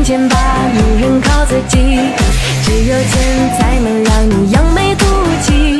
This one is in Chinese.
钱把女人靠自己，只有钱才能让你扬眉吐气。